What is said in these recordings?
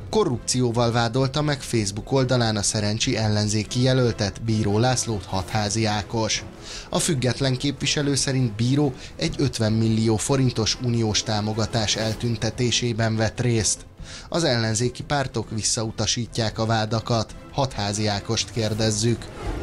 Korrupcióval vádolta meg Facebook oldalán a Szerencsi ellenzéki jelöltet, Bíró Lászlót Hatházi Ákos. A független képviselő szerint Bíró egy 50 millió forintos uniós támogatás eltüntetésében vett részt. Az ellenzéki pártok visszautasítják a vádakat. Hatházi Ákost kérdezzük.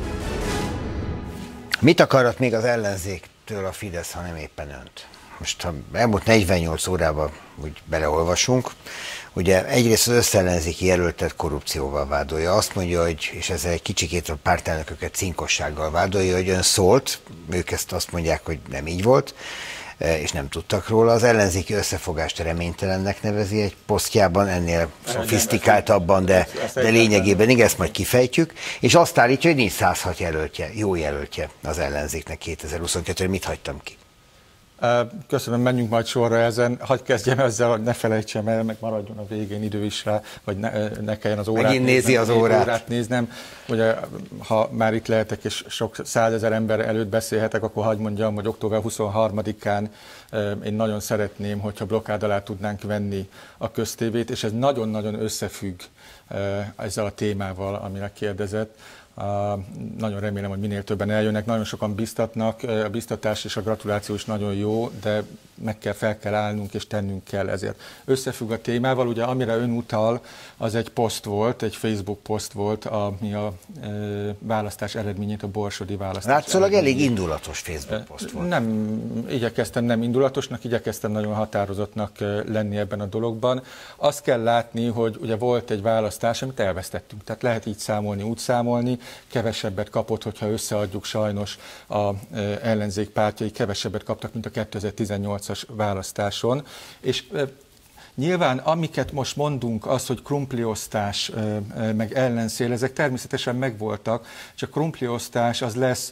Mit akarat még az ellenzéktől a Fidesz, ha nem éppen önt? Most ha elmúlt 48 órában úgy beleolvasunk, ugye egyrészt az összellenzéki jelöltet korrupcióval vádolja. Azt mondja, hogy, és ezzel egy kicsikét a pártelnököket cinkossággal vádolja, hogy ön szólt, ők ezt azt mondják, hogy nem így volt, és nem tudtak róla. Az ellenzéki összefogást reménytelennek nevezi egy posztjában, ennél szofisztikáltabban, de lényegében igen, ezt majd kifejtjük, és azt állítja, hogy nincs 106 jelöltje, jó jelöltje az ellenzéknek 2022-re. Mit hagytam ki? Köszönöm, menjünk majd sorra ezen. Hadd kezdjem ezzel, hogy ne felejtsem el, meg maradjon a végén idő is rá, vagy ne kelljen az órát megint nézi az órát néznem. Ugye, ha már itt lehetek, és sok százezer ember előtt beszélhetek, akkor hadd mondjam, hogy október 23-án én nagyon szeretném, hogyha blokkád alá tudnánk venni a köztévét, és ez nagyon-nagyon összefügg ezzel a témával, amire kérdezett. Nagyon remélem, hogy minél többen eljönnek, nagyon sokan biztatnak, a biztatás és a gratuláció is nagyon jó, de fel kell állnunk és tennünk kell ezért. Összefügg a témával, ugye amire ön utal, az egy poszt volt, egy Facebook poszt volt, ami a választás eredményét, a borsodi választás. Látszólag elég indulatos Facebook poszt volt. Igyekeztem nem indulatosnak, igyekeztem nagyon határozottnak lenni ebben a dologban. Azt kell látni, hogy ugye volt egy választás, amit elvesztettünk, tehát lehet így számolni, úgy számolni, kevesebbet kapott, hogyha összeadjuk, sajnos a ellenzék pártjai kevesebbet kaptak, mint a 2018-as választáson, és nyilván, amiket most mondunk, az, hogy krumpliosztás, meg ellenszél, ezek természetesen megvoltak, csak krumpliosztás az lesz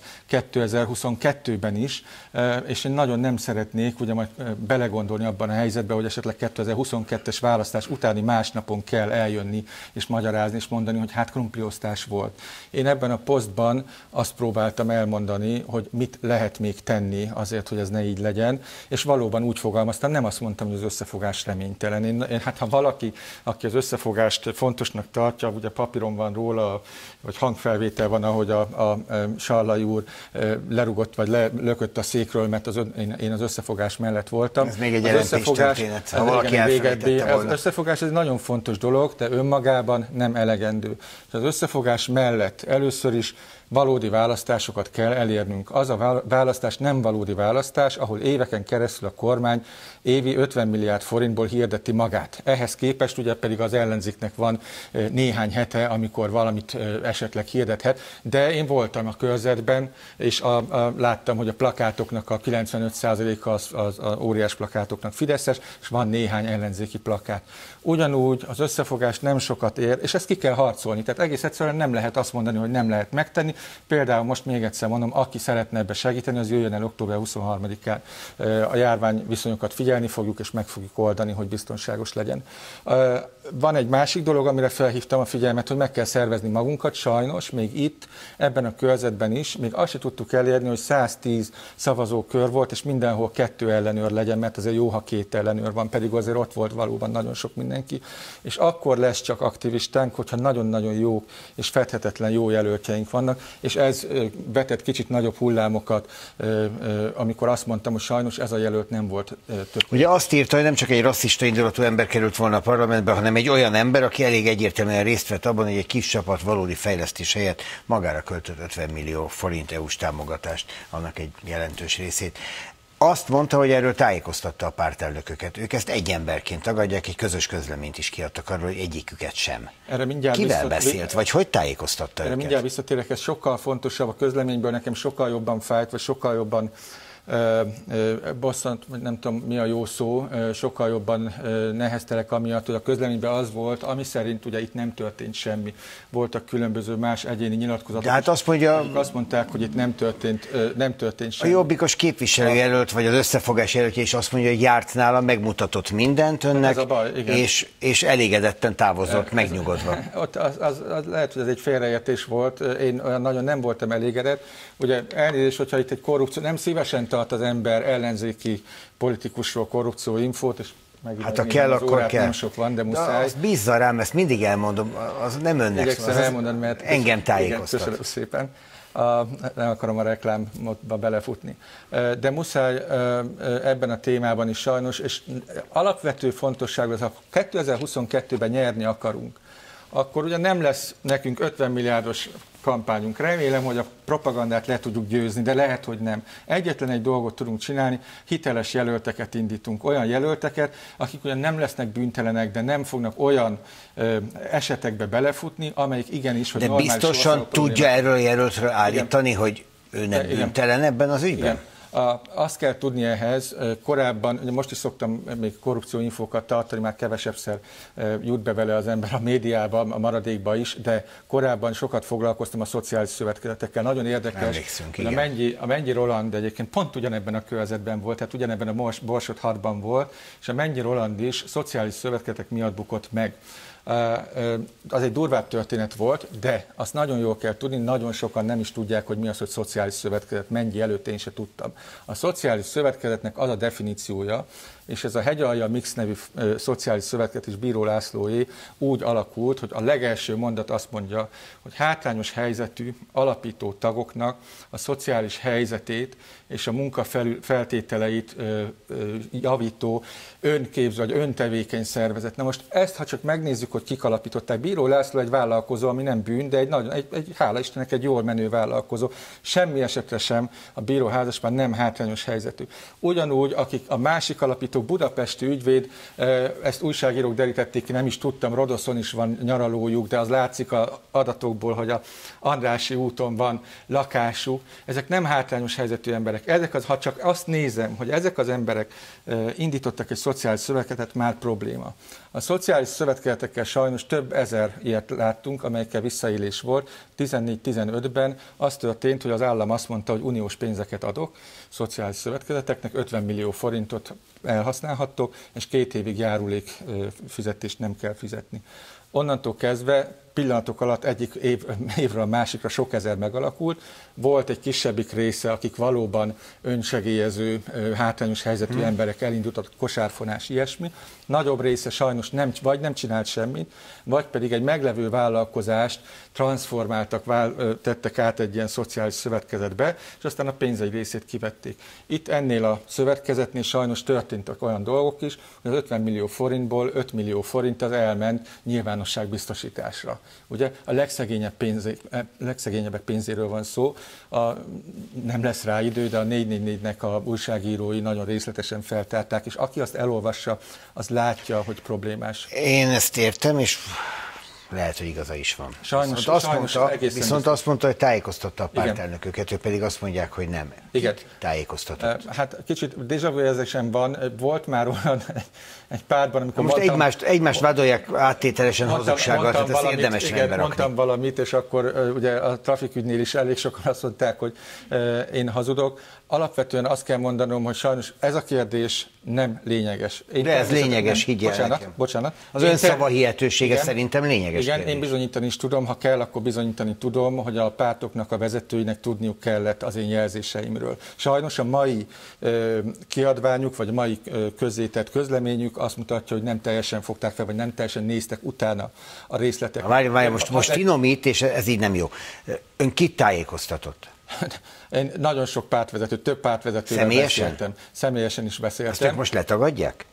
2022-ben is, és én nagyon nem szeretnék ugye majd belegondolni abban a helyzetben, hogy esetleg 2022-es választás utáni másnapon kell eljönni és magyarázni, és mondani, hogy hát krumpliosztás volt. Én ebben a posztban azt próbáltam elmondani, hogy mit lehet még tenni azért, hogy ez ne így legyen, és valóban úgy fogalmaztam, nem azt mondtam, hogy az összefogás reménytelen. Hát ha valaki, aki az összefogást fontosnak tartja, ugye papíron van róla, vagy hangfelvétel van, ahogy a Sallai úr lerugott, vagy lökött a székről, mert én az összefogás mellett voltam. Ez még egy jelentés történet, ha valaki elfelejtette volna. Az összefogás egy nagyon fontos dolog, de önmagában nem elegendő. Az összefogás mellett először is valódi választásokat kell elérnünk. Az a választás nem valódi választás, ahol éveken keresztül a kormány évi 50 milliárd forintból hirdeti magát. Ehhez képest ugye pedig az ellenzéknek van néhány hete, amikor valamit esetleg hirdethet, de én voltam a körzetben, és láttam, hogy a plakátoknak a 95%-a az óriás plakátoknak fideszes, és van néhány ellenzéki plakát. Ugyanúgy az összefogás nem sokat ér, és ezt ki kell harcolni. Tehát egész egyszerűen nem lehet azt mondani, hogy nem lehet megtenni. Például most még egyszer mondom, aki szeretne ebbe segíteni, az jöjjön el október 23-án. A járvány viszonyokat figyelni fogjuk, és meg fogjuk oldani, hogy biztonságos legyen. Van egy másik dolog, amire felhívtam a figyelmet, hogy meg kell szervezni magunkat, sajnos, még itt, ebben a körzetben is, még azt se tudtuk elérni, hogy 110 szavazókör volt, és mindenhol 2 ellenőr legyen, mert azért jó, ha 2 ellenőr van, pedig azért ott volt valóban nagyon sok mindenki. És akkor lesz csak aktivistánk, hogyha nagyon-nagyon jó és fedhetetlen jó jelöltjeink vannak, és ez vetett kicsit nagyobb hullámokat, amikor azt mondtam, hogy sajnos ez a jelölt nem volt több. Ugye azt írta, hogy nem csak egy rasszista indulatú ember került volna a parlamentbe, hanem egy olyan ember, aki elég egyértelműen részt vett abban, hogy egy kis csapat valódi fejlesztés helyett magára költött 50 millió forint EU-s támogatást, annak egy jelentős részét. Azt mondta, hogy erről tájékoztatta a pártelnököket. Ők ezt egy emberként tagadják, egy közös közleményt is kiadtak arról, hogy egyiküket sem. Kivel beszélt, vagy hogy tájékoztatta őket? Mindjárt visszatérek, ez sokkal fontosabb a közleményből, nekem sokkal jobban fájt, vagy sokkal jobban bosszant, vagy nem tudom mi a jó szó, sokkal jobban neheztelek amiatt, hogy a közleményben az volt, ami szerint ugye itt nem történt semmi. Voltak különböző más egyéni nyilatkozatok. De hát azt mondja, azt mondták, hogy itt nem történt semmi. A Jobbikos képviselőjelölt, vagy az összefogás jelöltje is azt mondja, hogy járt nála, megmutatott mindent önnek, ez a baj, igen. És elégedetten távozott, megnyugodva. Ott az lehet, hogy ez egy félreértés volt. Én olyan nagyon nem voltam elégedett. Ugye elnézést, hogyha itt egy korrupció, nem szívesen tart az ember ellenzéki politikusról korrupcióinfót, és Hát ha kell, akkor kell. Nem sok van, de muszáj. De azt bízza rám, ezt mindig elmondom, az nem önnek Igyekszem elmondani, mert engem tájékoztat. Köszönöm szépen. Nem akarom a reklámba belefutni. De muszáj ebben a témában is sajnos, és alapvető fontosságú, ha 2022-ben nyerni akarunk, akkor ugye nem lesz nekünk 50 milliárdos kampányunk. Remélem, hogy a propagandát le tudjuk győzni, de lehet, hogy nem. Egyetlen egy dolgot tudunk csinálni, hiteles jelölteket indítunk. Olyan jelölteket, akik ugyan nem lesznek bűntelenek, de nem fognak olyan esetekbe belefutni, amelyik igenis, hogy de biztosan tudja erről a jelöltről állítani, igen, hogy ő nem bűntelen ebben az ügyben? Igen. Azt kell tudni ehhez, korábban, most is szoktam még korrupcióinfókat tartani, már kevesebbszer jut be vele az ember a médiába, a maradékba is, de korábban sokat foglalkoztam a szociális szövetkezetekkel. Nagyon érdekes, hogy a Mennyi Roland egyébként pont ugyanebben a körzetben volt, tehát ugyanebben a Borsod 6-ban volt, és a Mennyi Roland is szociális szövetkezetek miatt bukott meg. Az egy durvább történet volt, de azt nagyon jól kell tudni, nagyon sokan nem is tudják, hogy mi az, hogy szociális szövetkezet, Mennyi előtt én se tudtam. A szociális szövetkezetnek az a definíciója, és ez a Hegyalja Mix nevű szociális szövetkezet és Bíró Lászlóé úgy alakult, hogy a legelső mondat azt mondja, hogy hátrányos helyzetű alapító tagoknak a szociális helyzetét és a munkafeltételeit javító önképző vagy öntevékeny szervezet. Na most ezt, ha csak megnézzük, hogy kik alapították, Bíró László egy vállalkozó, ami nem bűn, de hála Istennek egy jól menő vállalkozó. Semmi esetre sem a Bíró házaspár nem hátrányos helyzetű. Ugyanúgy, akik a másik alapító budapesti ügyvéd, ezt újságírók derítették ki, nem is tudtam, Rodoszon is van nyaralójuk, de az látszik az adatokból, hogy a Andrássy úton van lakásuk. Ezek nem hátrányos helyzetű emberek. Ha csak azt nézem, hogy ezek az emberek indítottak egy szociális szövetkezetet, már probléma. A szociális szövetkezetekkel sajnos több ezer ilyet láttunk, amelyekkel visszaélés volt. 14-15-ben az történt, hogy az állam azt mondta, hogy uniós pénzeket adok szociális szövetkezeteknek, 50 millió forintot elhasználhattok, és 2 évig járulék fizetést nem kell fizetni. Onnantól kezdve pillanatok alatt egyik évről a másikra sok ezer megalakult. Volt egy kisebbik része, akik valóban önsegélyező, hátrányos helyzetű emberek, elindultak kosárfonás, ilyesmi. Nagyobb része sajnos vagy nem csinált semmit, vagy pedig egy meglevő vállalkozást transformáltak, tettek át egy ilyen szociális szövetkezetbe, és aztán a pénz egy részét kivették. Itt ennél a szövetkezetnél sajnos történtek olyan dolgok is, hogy az 50 millió forintból 5 millió forint az elment nyilvánosságbiztosításra. Ugye a legszegényebbek pénzéről van szó, nem lesz rá idő, de a 444-nek a újságírói nagyon részletesen feltárták, és aki azt elolvassa, az látja, hogy problémás. Én ezt értem, és lehet, hogy igaza is van. Sajnos viszont azt mondta, hogy tájékoztatta a pártelnököket, ők pedig azt mondják, hogy nem. Igen. Tájékoztatott. Hát kicsit déjà vu érzésem van, volt már olyan egy párban, amikor most egymást vádolják áttételesen hazugsággal, tehát ezt érdemes rendbe rakni. Mondtam valamit, és akkor ugye a trafikügynél is elég sokan azt mondták, hogy én hazudok. Alapvetően azt kell mondanom, hogy sajnos ez a kérdés nem lényeges. De ez lényeges, higgyel nekem. Bocsánat. Az önszava hihetősége szerintem lényeges. Igen, kérdés. Én bizonyítani is tudom, ha kell, akkor bizonyítani tudom, hogy a pártoknak, a vezetőinek tudniuk kellett az én jelzéseimről. Sajnos a mai kiadványuk, vagy a mai közzétett közleményük azt mutatja, hogy nem teljesen fogták fel, vagy nem teljesen néztek utána a részletek. Várj, most finomít, és ez így nem jó. Ön kit tájékoztatott? Én nagyon sok pártvezető, több pártvezetővel beszéltem. Személyesen is beszéltem. Ezt ők most letagadják?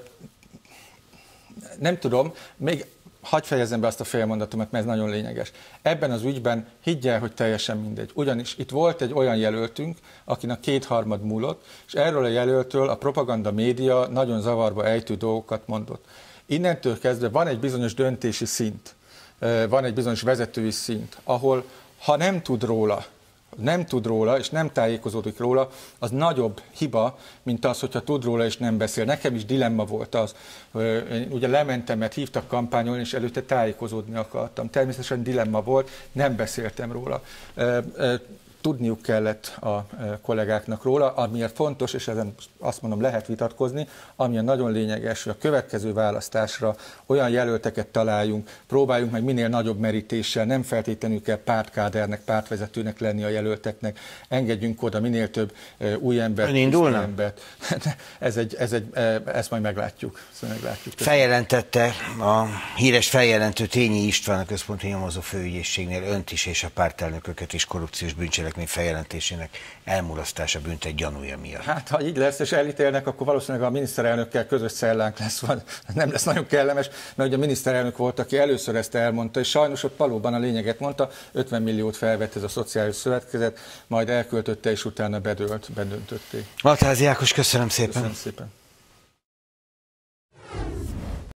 Nem tudom, még hadd fejezzem be azt a félmondatomat, mert ez nagyon lényeges. Ebben az ügyben higgyel, hogy teljesen mindegy. Ugyanis itt volt egy olyan jelöltünk, akinek 2/3 múlott, és erről a jelöltől a propaganda média nagyon zavarba ejtő dolgokat mondott. Innentől kezdve van egy bizonyos döntési szint, van egy bizonyos vezetői szint, ahol ha nem tud róla, és nem tájékozódik róla, az nagyobb hiba, mint az, hogyha tud róla, és nem beszél. Nekem is dilemma volt az. Én ugye lementem, mert hívtak kampányolni, és előtte tájékozódni akartam. Természetesen dilemma volt, nem beszéltem róla. tudniuk kellett a kollégáknak róla, amiért fontos, és ezen azt mondom, lehet vitatkozni, amilyen nagyon lényeges, hogy a következő választásra olyan jelölteket találjunk, próbáljunk meg minél nagyobb merítéssel, nem feltétlenül kell pártkádernek, pártvezetőnek lenni a jelölteknek, engedjünk oda minél több új embert, embert. Ezt majd meglátjuk. Feljelentette a híres feljelentő Tényi István, a Központi Nyomozó Főügyészségnél önt is és a pártelnököket is korrupciós bűncselekmény feljelentésének elmulasztása büntet gyanúja miatt. Hát, ha így lesz és elítélnek, akkor valószínűleg a miniszterelnökkel közös cellánk lesz, nem lesz nagyon kellemes, mert ugye a miniszterelnök volt, aki először ezt elmondta, és sajnos ott valóban a lényeget mondta, 50 milliót felvett ez a szociális szövetkezet, majd elköltötte, és utána bedöntötték. Altházy Ákos, köszönöm szépen. Köszönöm szépen.